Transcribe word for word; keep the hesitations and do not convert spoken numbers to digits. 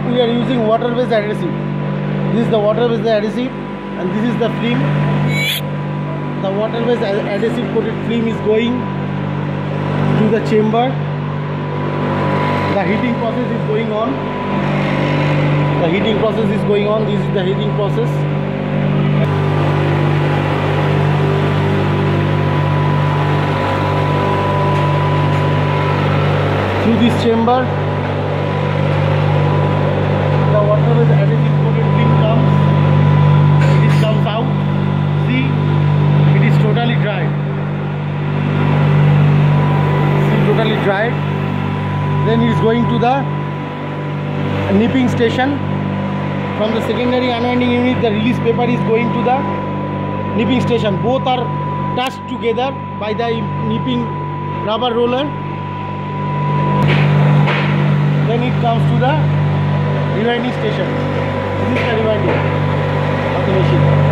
we are using water-based adhesive. This is the water-based adhesive, and this is the film. The water-based adhesive coated film is going to the chamber. The heating process is going on. The heating process is going on. This is the heating process. Through this chamber, the water-based adhesive coated film comes. It comes out. See, it is totally dried. See, totally dried. Then it is going to the nipping station. From the secondary unwinding unit, the release paper is going to the nipping station. Both are touched together by the nipping rubber roller. Then it comes to the rewinding station. This is the rewinding of the machine.